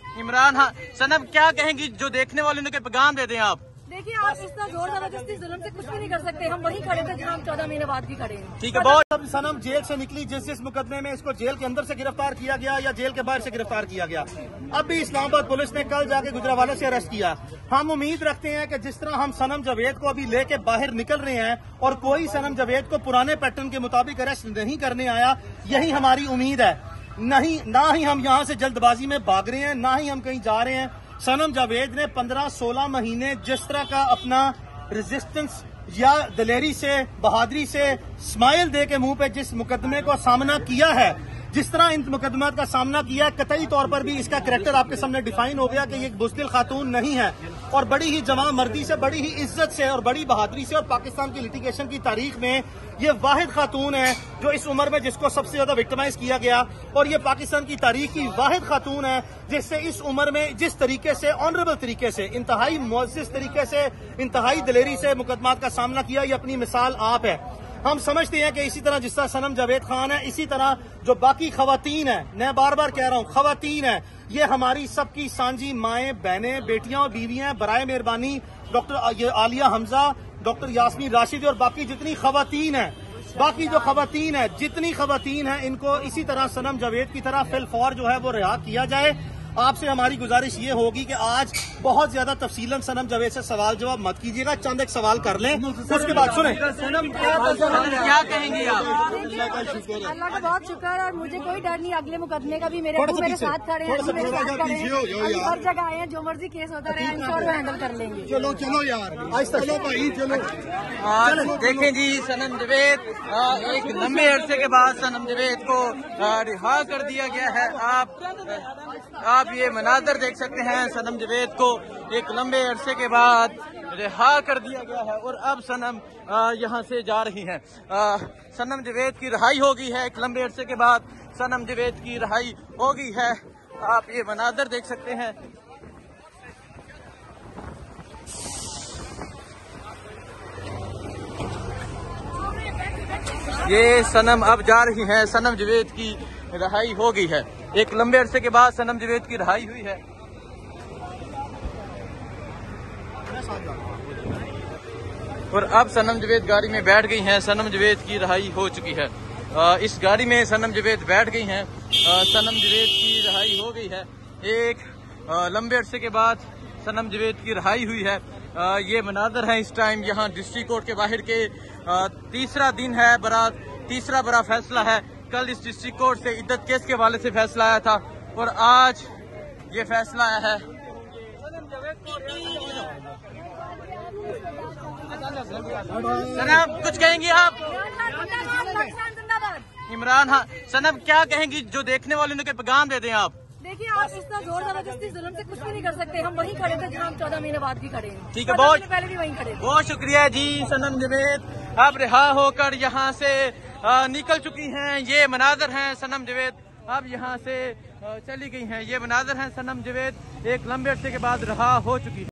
इमरान, हाँ सनम, क्या कहेंगी जो देखने वाले उनके पैगाम दे दें आप? देखिए, आप इतना जोर जबरदस्ती जुल्म से कुछ भी नहीं कर सकते। हम वहीं खड़े थे जहाँ हम 14 महीने बाद भी खड़े हैं। ठीक है, बहुत। अब सनम जेल से निकली, जिस मुकदमे में इसको जेल के अंदर से गिरफ्तार किया गया या जेल के बाहर से गिरफ्तार किया गया, अब भी इस्लामाबाद पुलिस ने कल जाके गुजरावाला से अरेस्ट किया। हम उम्मीद रखते हैं कि जिस तरह हम सनम जावेद को अभी लेके बाहर निकल रहे हैं और कोई सनम जावेद को पुराने पैटर्न के मुताबिक अरेस्ट नहीं करने आया, यही हमारी उम्मीद है। नहीं, ना ही हम यहाँ से जल्दबाजी में भाग रहे हैं, ना ही हम कहीं जा रहे हैं। सनम जावेद ने 15-16 महीने जिस तरह का अपना रेजिस्टेंस या दिलेरी से, बहादुरी से, स्माइल दे के मुंह पे जिस मुकदमे को सामना किया है, जिस तरह इन मुकदमात का सामना किया है, कतई तौर पर भी इसका करैक्टर आपके सामने डिफाइन हो गया कि ये एक बुज़दिल खातून नहीं है और बड़ी ही जवां मर्दी से, बड़ी ही इज्जत से और बड़ी बहादुरी से और पाकिस्तान की लिटिगेशन की तारीख में ये वाहिद खातून है जो इस उम्र में जिसको सबसे ज्यादा विक्टिमाइज किया गया, और ये पाकिस्तान की तारीख की वाहिद खातून है जिससे इस उम्र में जिस तरीके से, ऑनरेबल तरीके से, इंतहाई मुअज़्ज़िज़ तरीके से, इंतहाई दिलेरी से मुकदमात का सामना किया, ये अपनी मिसाल आप है। हम समझते हैं कि इसी तरह जिस तरह सनम जावेद खान है, इसी तरह जो बाकी खवातीन है, मैं बार बार कह रहा हूँ खवातीन है, ये हमारी सबकी सांझी माएं, बहनें, बेटियां और बीवियां। बराए मेहरबानी डॉक्टर आलिया हमजा, डॉक्टर यास्मीन राशिद और बाकी जितनी खवातीन है, बाकी जो खवातीन है, जितनी खवातीन है, इनको इसी तरह सनम जावेद की तरह फिलफौर जो है वो रिहा किया जाए। आपसे हमारी गुजारिश ये होगी कि आज बहुत ज्यादा तफसीलन सनम जावेद से सवाल जवाब मत कीजिएगा, चंद एक सवाल कर लें, उसके बाद सुने। सनम, क्या कहेंगी आप? अल्लाह का बहुत शुक्र है और मुझे कोई डर नहीं। अगले मुकदमे का भी मेरे साथ खड़े हैं, मेरे साथ खड़े हैं, हर जगह आए हैं, जो मर्जी केस होता रहे, इंश्योर वो हैंडल कर लेंगे। चलो यार, चलो भाई, चलो। आज देखें जी, सनम जावेद एक लंबे अरसे के बाद सनम जावेद को रिहा कर दिया गया है। आप ये मनाजर देख सकते हैं, सनम जावेद को एक लंबे अरसे के बाद रिहा कर दिया गया है और अब सनम यहाँ से जा रही हैं। सनम जावेद की रिहाई हो गई है, एक लंबे अरसे के बाद सनम जावेद की रिहाई हो गई है। आप ये मनाजर देख सकते हैं। ये सनम अब जा रही हैं, सनम जावेद की रिहाई हो गई है, एक लंबे अरसे के बाद सनम जावेद की रिहाई हुई है। और अब सनम जावेद गाड़ी में बैठ गई हैं, सनम जावेद की रिहाई हो चुकी है। इस गाड़ी में सनम जावेद बैठ गई हैं, सनम जावेद की रिहाई हो गई है, एक लंबे अरसे के बाद सनम जावेद की रिहाई हुई है। ये मनाजर है इस टाइम यहाँ डिस्ट्रिक्ट कोर्ट के बाहर के। तीसरा दिन है, तीसरा बड़ा फैसला है। कल इस डिस्ट्रिक्ट कोर्ट से इद्दत केस के हवाले से फैसला आया था और आज ये फैसला आया है। सनम, कुछ कहेंगी आप? इमरान, हाँ सनम, क्या कहेंगी जो देखने वाले उनके पैगाम दे दें आप? देखिए, आप इतना जोर जबरदस्ती जुल्म से कुछ भी नहीं कर सकते। हम वहीं खड़े थे जहाँ हम 14 महीने बाद भी खड़े हैं। ठीक है, बहुत पहले भी वहीं खड़े थे। बहुत शुक्रिया जी। सनम जावेद अब रिहा होकर यहाँ से निकल चुकी हैं। ये मनाजर हैं, सनम जावेद अब यहाँ से चली गई हैं। ये मनाजर हैं, सनम जावेद एक लंबे अरसे के बाद रिहा हो चुकी है।